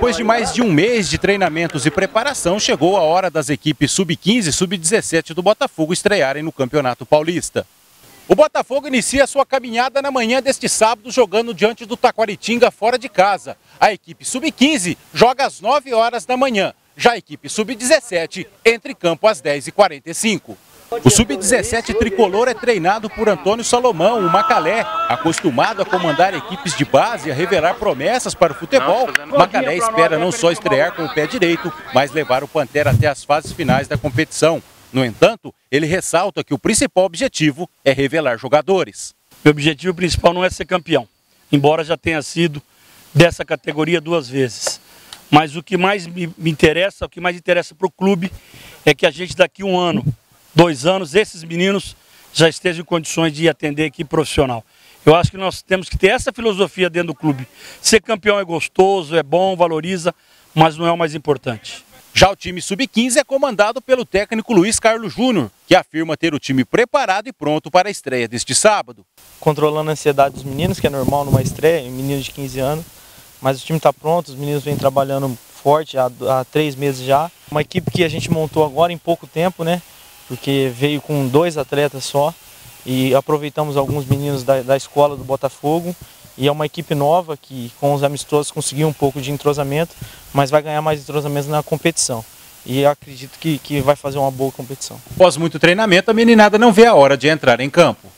Depois de mais de um mês de treinamentos e preparação, chegou a hora das equipes sub-15 e sub-17 do Botafogo estrearem no Campeonato Paulista. O Botafogo inicia sua caminhada na manhã deste sábado jogando diante do Taquaritinga fora de casa. A equipe sub-15 joga às 9 horas da manhã. Já a equipe sub-17 entra em campo às 10h45. O sub-17 tricolor é treinado por Antônio Salomão, o Macalé. Acostumado a comandar equipes de base e a revelar promessas para o futebol, Macalé espera não só estrear com o pé direito, mas levar o Pantera até as fases finais da competição. No entanto, ele ressalta que o principal objetivo é revelar jogadores. Meu objetivo principal não é ser campeão, embora já tenha sido dessa categoria 2 vezes. Mas o que mais me interessa, o que mais interessa para o clube é que a gente daqui 1 ano, 2 anos, esses meninos já estejam em condições de atender a equipe profissional. Eu acho que nós temos que ter essa filosofia dentro do clube. Ser campeão é gostoso, é bom, valoriza, mas não é o mais importante. Já o time sub-15 é comandado pelo técnico Luiz Carlos Júnior, que afirma ter o time preparado e pronto para a estreia deste sábado. Controlando a ansiedade dos meninos, que é normal numa estreia, meninos de 15 anos, mas o time está pronto, os meninos vêm trabalhando forte há 3 meses já. Uma equipe que a gente montou agora em pouco tempo, né? Porque veio com 2 atletas só e aproveitamos alguns meninos da escola do Botafogo. E é uma equipe nova que com os amistosos conseguiu um pouco de entrosamento, mas vai ganhar mais entrosamento na competição. E acredito que vai fazer uma boa competição. Após muito treinamento, a meninada não vê a hora de entrar em campo.